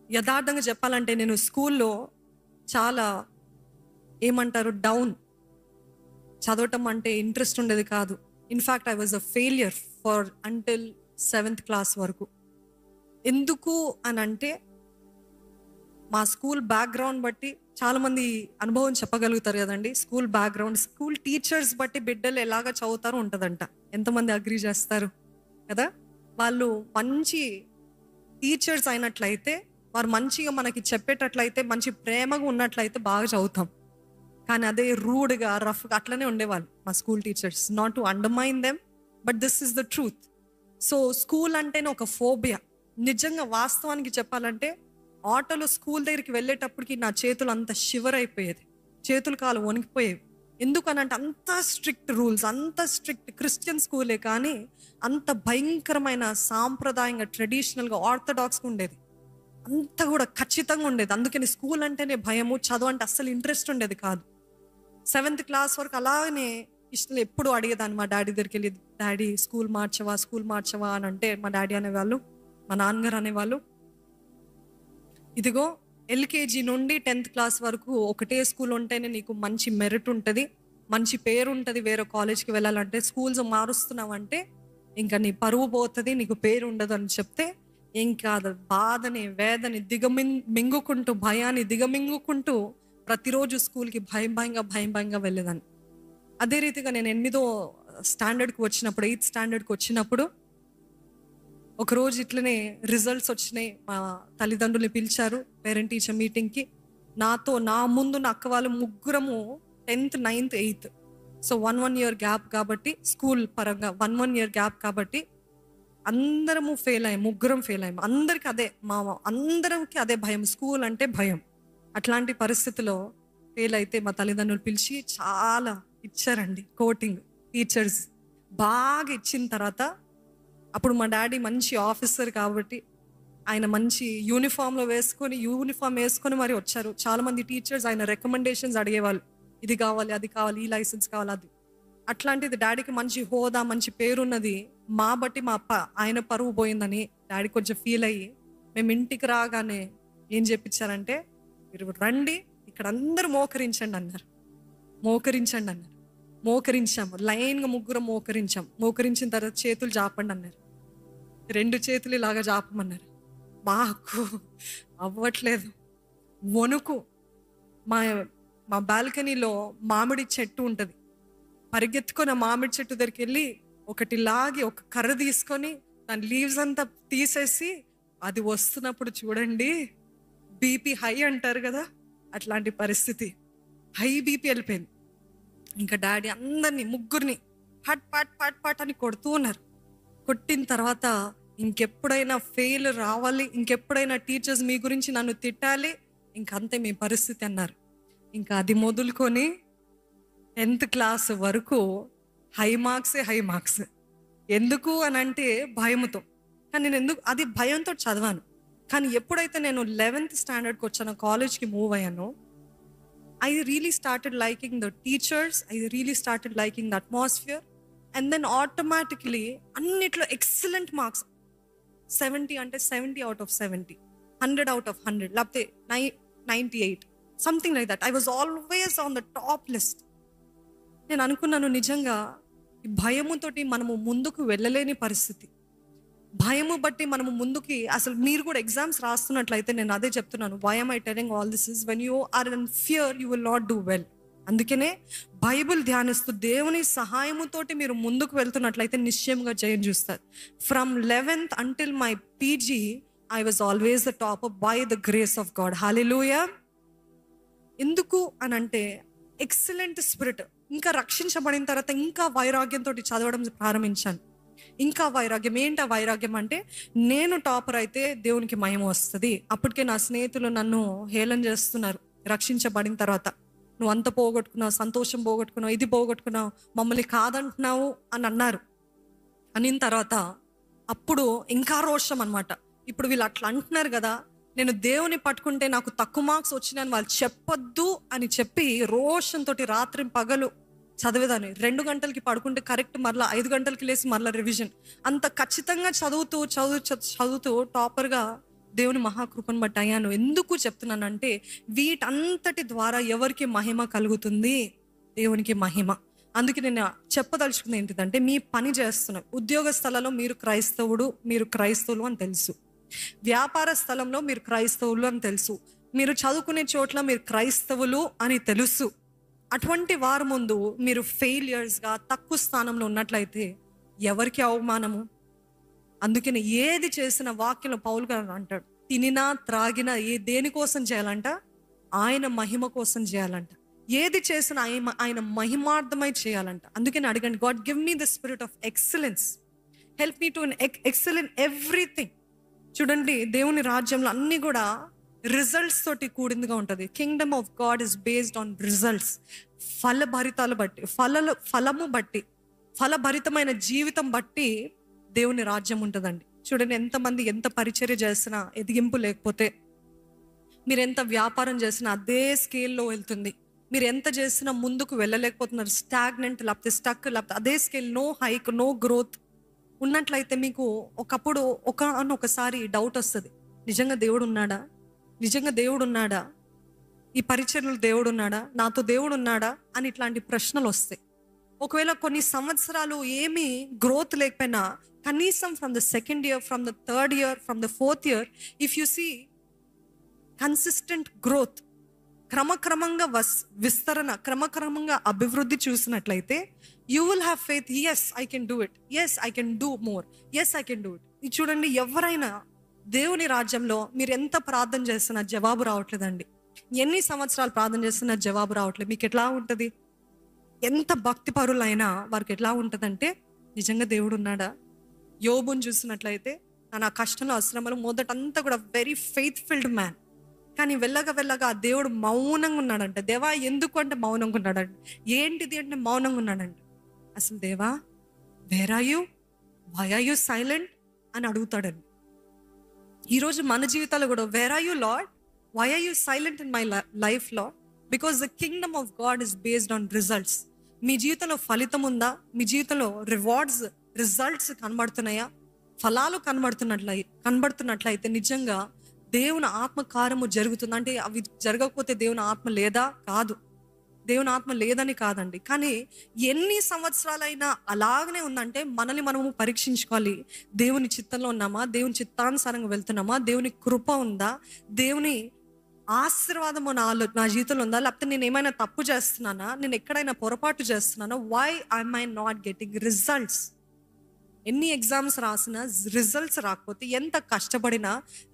యథార్థంగా చెప్పాలంటే నేను స్కూల్లో చాలా ఏమంటారు డౌన్, చదవటం అంటే ఇంట్రెస్ట్ ఉండేది కాదు. In fact I was a failure for until 7th class వరకు. ఎందుకు అని అంటే మా స్కూల్ బ్యాక్గ్రౌండ్ బట్టి చాలామంది అనుభవం చెప్పగలుగుతారు కదండి. స్కూల్ బ్యాక్గ్రౌండ్, స్కూల్ టీచర్స్ బట్టి బిడ్డలు ఎలాగ చదువుతారో ఉంటుందంట. ఎంతమంది అగ్రీ చేస్తారు కదా? వాళ్ళు మంచి టీచర్స్ అయినట్లయితే, వారు మంచిగా మనకి చెప్పేటట్లయితే, మంచి ప్రేమగా ఉన్నట్లయితే బాగా చదువుతాం. కానీ అదే రూడ్గా, రఫ్గా అట్లనే ఉండేవాళ్ళు మా school teachers. Not to undermine them, but this is the truth. So school అంటేనే ఒక ఫోబియా. నిజంగా వాస్తవానికి చెప్పాలంటే ఆటోలో స్కూల్ దగ్గరికి వెళ్ళేటప్పటికి నా చేతులు అంత షివర్ అయిపోయేది, చేతులు కాలు వణికిపోయేవి. ఎందుకనంటే అంత స్ట్రిక్ట్ రూల్స్, అంత స్ట్రిక్ట్ క్రిస్టియన్ స్కూలే కానీ అంత భయంకరమైన సాంప్రదాయంగా, ట్రెడిషనల్గా, ఆర్థడాక్స్గా ఉండేది. అంత కూడా ఖచ్చితంగా ఉండేది. అందుకని స్కూల్ అంటేనే భయము, చదువు అంటే అస్సలు ఇంట్రెస్ట్ ఉండేది కాదు. 7th క్లాస్ వరకు అలాగనే ఇష్టం. ఎప్పుడు అడిగేదాన్ని మా డాడీ దగ్గరికి వెళ్ళి, డాడీ స్కూల్ మార్చవా అని అంటే మా డాడీ అనేవాళ్ళు, మా నాన్నగారు అనేవాళ్ళు, ఇదిగో ఎల్కేజీ నుండి 10th క్లాస్ వరకు ఒకటే స్కూల్ ఉంటేనే నీకు మంచి మెరిట్ ఉంటుంది, మంచి పేరు ఉంటుంది. వేరే కాలేజ్కి వెళ్ళాలంటే స్కూల్స్ మారుస్తున్నావంటే ఇంకా నీ పరువు పోతుంది, నీకు పేరు ఉండదు అని చెప్తే ఇంకా బాధని, వేదని మింగుకుంటూ, భయాన్ని దిగమింగుకుంటూ ప్రతిరోజు స్కూల్కి భయంగా వెళ్ళేదాన్ని. అదే రీతిగా నేను 8వ స్టాండర్డ్కి వచ్చినప్పుడు, 8th స్టాండర్డ్కి వచ్చినప్పుడు ఒకరోజు ఇట్లనే రిజల్ట్స్ వచ్చినాయి. మా తల్లిదండ్రులు పిలిచారు పేరెంట్ టీచర్ మీటింగ్కి. నా ముందు నా అక్క వాళ్ళు ముగ్గురము 10th, 9th, 8th. So 1 year gap కాబట్టి, స్కూల్ పరంగా 1 year గ్యాప్ కాబట్టి అందరము ఫెయిల్ అయ్యాం, ముగ్గురం ఫెయిల్ అయ్యాం. అందరికి అదే భయం, స్కూల్ అంటే భయం. అట్లాంటి పరిస్థితిలో ఫెయిల్ అయితే మా తల్లిదండ్రులు పిలిచి చాలా ఇచ్చారండి కోటింగ్. టీచర్స్ బాగా ఇచ్చిన తర్వాత అప్పుడు మా డాడీ మంచి ఆఫీసర్ కాబట్టి ఆయన మంచి యూనిఫామ్ వేసుకొని మరి వచ్చారు. చాలా మంది టీచర్స్ ఆయన రికమెండేషన్స్ అడిగేవాళ్ళు, ఇది కావాలి, అది కావాలి, ఈ లైసెన్స్ కావాలి, అది. అట్లాంటిది డాడీకి మంచి హోదా, మంచి పేరున్నది. మా బట్టి ఆయన పరువు పోయిందని డాడీ కొంచెం ఫీల్ అయ్యి మేము ఇంటికి రాగానే ఏం చెప్పించారంటే, మీరు రండి ఇక్కడ అందరూ మోకరించండి అన్నారు. మోకరించాము, లైన్గా ముగ్గురం మోకరించిన తర్వాత చేతులు జాపండి అన్నారు. 2 చేతులు ఇలాగా జాపమన్నారు. మాకు అవ్వట్లేదు, వణుకు. మా బాల్కనీలో మామిడి చెట్టు ఉంటుంది. పరిగెత్తుకొని ఆ మామిడి చెట్టు దగ్గరికి వెళ్ళి ఒకటి లాగి ఒక కర్ర తీసుకొని దాని లీవ్స్ అంతా తీసేసి, అది వస్తున్నప్పుడు చూడండి, బీపీ హై అంటారు కదా, అట్లాంటి పరిస్థితి. హై బీపీ వెళ్ళిపోయింది. ఇంకా డాడీ అందరినీ ముగ్గురిని పట్ పట్ పట్ పట్ అని కొడుతూ ఉన్నారు. కొట్టిన తర్వాత ఇంకెప్పుడైనా ఫెయిల్ రావాలి, ఇంకెప్పుడైనా టీచర్స్ మీ గురించి నన్ను తిట్టాలి, ఇంకంతే మీ పరిస్థితి అన్నారు. ఇంకా అది మొదలుకొని 10th క్లాస్ వరకు హై మార్క్స్. ఎందుకు అని అంటే భయముతో. కానీ నేను అది భయంతో చదివాను. కానీ ఎప్పుడైతే నేను 11th స్టాండర్డ్కి వచ్చానో, కాలేజ్కి మూవ్ అయ్యానో, I really started liking the teachers, I really started liking the atmosphere, and then automatically అన్నిట్లో ఎక్సలెంట్ మార్క్స్. 70 అంటే 70 out of 70, 100 out of 100, లేకపోతే 98, something like that. I was always on the top list. నేను అనుకున్నాను, నిజంగా ఈ భయముతోటి మనము ముందుకు వెళ్ళలేని పరిస్థితి. భయము బట్టి మనము ముందుకి, అసలు మీరు కూడా ఎగ్జామ్స్ రాస్తున్నట్లయితే నేను అదే చెప్తున్నాను, why am I telling all this is when you are in fear you will not do well. అందుకనే బైబిల్ ధ్యానిస్తూ దేవుని సహాయముతోటి మీరు ముందుకు వెళ్తున్నట్లయితే నిశ్చయంగా జయం చూస్తారు. From 11th until my PG I was always the topper by the grace of God. Hallelujah. ఎందుకు అని అంటే ఎక్సలెంట్ స్పిరిట్. ఇంకా రక్షించబడిన తర్వాత ఇంకా వైరాగ్యంతో చదవడం ప్రారంభించాను. ఇంకా వైరాగ్యం. ఏంటి ఆ వైరాగ్యం అంటే, నేను టాపర్ అయితే దేవునికి మహిమ వస్తుంది. అప్పటికే నా స్నేహితులు నన్ను హేళన చేస్తున్నారు. రక్షించబడిన తర్వాత నువ్వు అంత పోగొట్టుకున్నావు, సంతోషం పోగొట్టుకున్నావు, ఇది పోగొట్టుకున్నావు, మమ్మల్ని కాదంటున్నావు అని అన్నారు. అనిన తర్వాత అప్పుడు ఇంకా రోషం అనమాట. ఇప్పుడు వీళ్ళు అట్లా అంటున్నారు కదా, నేను దేవుని పట్టుకుంటే నాకు తక్కువ మార్క్స్ వచ్చినాయని వాళ్ళు చెప్పొద్దు అని చెప్పి రోషంతో రాత్రి పగలు చదివేదాన్ని. 2 గంటలకి పడుకుంటే కరెక్ట్ మరలా 5 గంటలకి లేసి మరలా రివిజన్. అంత ఖచ్చితంగా చదువుతూ టాపర్గా దేవుని మహాకృపను బట్టి అయ్యాను. ఎందుకు చెప్తున్నానంటే వీటంతటి ద్వారా ఎవరికి మహిమ కలుగుతుంది? దేవునికి మహిమ. అందుకే నేను చెప్పదలుచుకుంది ఏంటిదంటే, మీ పని చేస్తున్న ఉద్యోగ స్థలంలో మీరు క్రైస్తవులు అని తెలుసు. వ్యాపార స్థలంలో మీరు క్రైస్తవులు అని తెలుసు. మీరు చదువుకునే చోట్ల మీరు క్రైస్తవులు అని తెలుసు. అటువంటి వారి ముందు మీరు ఫెయిలియర్స్గా తక్కువ స్థానంలో ఉన్నట్లయితే ఎవరికి అవమానము? అందుకని ఏది చేసిన వాక్యంలో పౌలు గారు అంటాడు, తినినా త్రాగినా దేనికోసం చేయాలంట? ఆయన మహిమ కోసం చేయాలంట. ఏది చేసినా ఆయన మహిమార్థమై చేయాలంట. అందుకని అడగండి, God give me the spirit of excellence, help me to excel in everything. చూడండి, దేవుని రాజ్యంలో అన్ని కూడా రిజల్ట్స్ తోటి కూడిందిగా ఉంటుంది. Kingdom of God is based on results. ఫలభరితాలు బట్టి, ఫలము బట్టి, ఫలభరితమైన జీవితం బట్టి దేవుని రాజ్యం ఉంటుందండి. చూడండి, ఎంతమంది ఎంత పరిచర్య చేసినా ఎదిగింపు లేకపోతే, మీరు ఎంత వ్యాపారం చేసినా అదే స్కేల్లో వెళ్తుంది. మీరు ఎంత చేసినా ముందుకు వెళ్ళలేకపోతున్నారు, స్టాగ్నెంట్ లేకపోతే స్టక్, లేకపోతే అదే scale, no hike, no growth ఉన్నట్లయితే మీకు ఒకసారి డౌట్ వస్తుంది, నిజంగా దేవుడు ఉన్నాడా? నిజంగా దేవుడు ఉన్నాడా? ఈ పరిచర్యలు దేవుడు ఉన్నాడా? నాతో దేవుడు ఉన్నాడా? అని ఇట్లాంటి ప్రశ్నలు వస్తాయి. ఒకవేళ కొన్ని సంవత్సరాలు ఏమీ గ్రోత్ లేకపోయినా, కనీసం from the second year, from the third year, from the fourth year, if you see consistent growth, క్రమక్రమంగా విస్తరణ, క్రమక్రమంగా అభివృద్ధి చూసినట్లయితే you will have faith. Yes I can do it, yes I can do more, yes I can do it. ఇది చూడండి, ఎవరైనా దేవుని రాజ్యంలో మీరు ఎంత ప్రార్థన చేస్తున్నా జవాబు రావట్లేదండి. ఎన్ని సంవత్సరాలు ప్రార్థన చేస్తున్నా జవాబు రావట్లేదు. మీకు ఎట్లా ఉంటుంది? ఎంత భక్తి పరులైనా వారికి ఎట్లా ఉంటుందంటే, నిజంగా దేవుడు ఉన్నాడా? యోబుని చూసినట్లయితే నా కష్టంలో, అశ్రమలో మొదటంతా కూడా వెరీ ఫెయిత్ఫుల్డ్ మ్యాన్. కానీ వెళ్ళగా ఆ దేవుడు మౌనంగా ఉన్నాడంట. దేవా ఎందుకు అంటే మౌనంగా ఉన్నాడంట. ఏంటిది అంటే మౌనంగా ఉన్నాడంట. అసలు దేవా, where are you, why are you silent అని అడుగుతాడండి. ఈరోజు మన జీవితాలు కూడా, where are you Lord, why are you silent in my life Lord? Because the kingdom of God is based on results. మీ జీవితంలో ఫలితం ఉందా? మీ జీవితంలో రిజల్ట్స్ కనబడుతున్నాయా? ఫలాలు కనబడుతున్నట్లయితే నిజంగా దేవుని ఆత్మ కార్యము జరుగుతుంది. అంటే అవి జరగకపోతే దేవుని ఆత్మ లేదా? కాదు, దేవుని ఆత్మ లేదని కాదండి. కానీ ఎన్ని సంవత్సరాలైనా అలాగనే ఉందంటే మనల్ని మనము పరీక్షించుకోవాలి. దేవుని చిత్తంలో ఉన్నామా? దేవుని చిత్తానుసారంగా వెళ్తున్నామా? దేవుని కృప ఉందా? దేవుని ఆశీర్వాదము నా జీవితంలో ఉందా? లేకపోతే నేను ఏమైనా తప్పు చేస్తున్నానా? నేను ఎక్కడైనా పొరపాటు చేస్తున్నానా? Why I'm I not getting results? ఎన్ని ఎగ్జామ్స్ రాసినా రిజల్ట్స్ రాకపోతే, ఎంత కష్టపడినా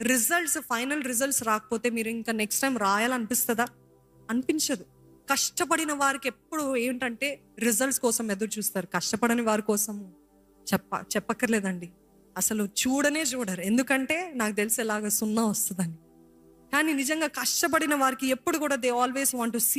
ఫైనల్ రిజల్ట్స్ రాకపోతే మీరు ఇంకా నెక్స్ట్ టైం రాయాలనిపిస్తుందా? అనిపించదు. కష్టపడిన వారికి ఎప్పుడు ఏంటంటే రిజల్ట్స్ కోసం ఎదురు చూస్తారు. కష్టపడని వారి కోసం చెప్పక్కర్లేదండి, అసలు చూడరు. ఎందుకంటే నాకు తెలిసి ఎలాగ సున్నా వస్తుందని. కానీ నిజంగా కష్టపడిన వారికి ఎప్పుడు కూడా they always want to see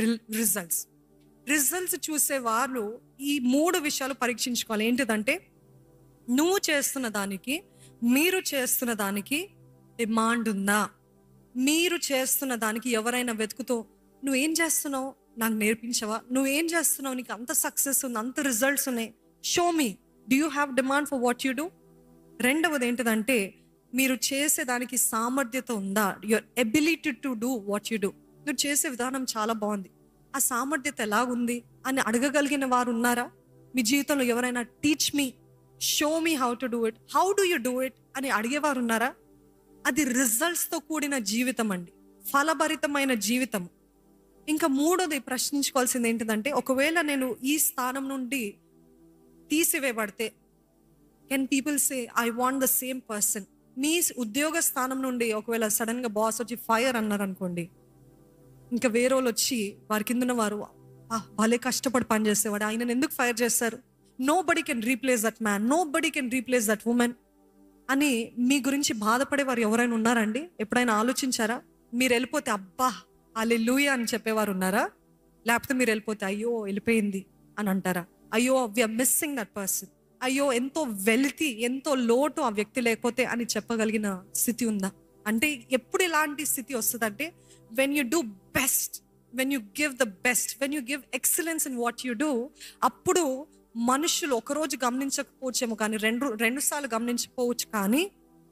results చూసే వాళ్ళు ఈ 3 విషయాలు పరీక్షించుకోవాలి. ఏంటిదంటే, నువ్వు చేస్తున్న దానికి, మీరు చేస్తున్న దానికి డిమాండ్ ఉందా? మీరు చేస్తున్న దానికి ఎవరైనా వెతుకుతూ, నువ్వేం చేస్తున్నావు, నాకు నేర్పించవా? నువ్వేం చేస్తున్నావు, నీకు అంత సక్సెస్ ఉంది, అంత రిజల్ట్స్ ఉన్నాయి, show me, do you have demand for what you do? రెండవది ఏంటిదంటే, మీరు చేసేదానికి సామర్థ్యత ఉందా? Your ability to do what you do. నువ్వు చేసే విధానం చాలా బాగుంది, ఆ సామర్థ్యత ఎలాగుంది అని అడగగలిగిన వారు ఉన్నారా? మీ జీవితంలో ఎవరైనా teach me, show me how to do it, how do you do it అని అడిగేవారు ఉన్నారా? అది రిజల్ట్స్తో కూడిన జీవితం అండి, ఫలభరితమైన జీవితం. ఇంకా మూడోది ప్రశ్నించుకోవాల్సింది ఏంటిదంటే, ఒకవేళ నేను ఈ స్థానం నుండి తీసివేయబడితే, can people say I want the same person? మీ ఉద్యోగ స్థానం నుండి ఒకవేళ సడన్ గా బాస్ వచ్చి ఫైర్ అన్నారు అనుకోండి, ఇంకా వేరే వాళ్ళు వచ్చి వారి కింద వారు భలే కష్టపడి పనిచేసేవాడు, ఆయనను ఎందుకు ఫైర్ చేస్తారు? Nobody can replace that man, nobody can replace that woman అని మీ గురించి బాధపడే వారు ఎవరైనా ఉన్నారండి? ఎప్పుడైనా ఆలోచించారా? మీరు వెళ్ళిపోతే అబ్బా హల్లెలూయా అని చెప్పేవారు ఉన్నారా? లేకపోతే మీరు వెళ్ళిపోతే అయ్యో వెళ్ళిపోయింది అని అంటారా? అయ్యో వీఆర్ మిస్సింగ్ దట్ పర్సన్, అయ్యో ఎంతో వెలితి, ఎంతో లోటు ఆ వ్యక్తి లేకపోతే అని చెప్పగలిగిన స్థితి ఉందా? అంటే ఎప్పుడు ఇలాంటి స్థితి వస్తుందంటే, when you do best, when you give the best, when you give excellence in what you do, అప్పుడు మనుషులు ఒకరోజు గమనించకపోవచ్చేమో, కానీ రెండు సార్లు గమనించకపోవచ్చు, కానీ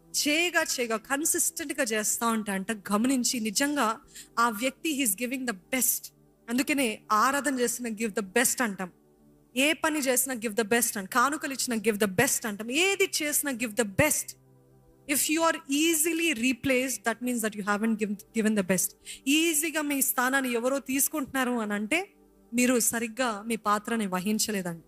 చేయగా కన్సిస్టెంట్గా చేస్తూ ఉంటా అంట గమనించి నిజంగా ఆ వ్యక్తి హీస్ గివింగ్ ద బెస్ట్. అందుకనే ఆరాధన చేసిన గివ్ ద బెస్ట్ అంటాం, ఏ పని చేసినా గివ్ ద బెస్ట్ అంట, కానుకలు ఇచ్చిన గివ్ ద బెస్ట్ అంటాం, ఏది చేసినా give the best. If you are easily replace, that means that you haven't given the best. ఈజీగా మీ స్థానాన్ని ఎవరో తీసుకుంటున్నారు అని అంటే మీరు సరిగ్గా మీ పాత్రని వహించలేదండి.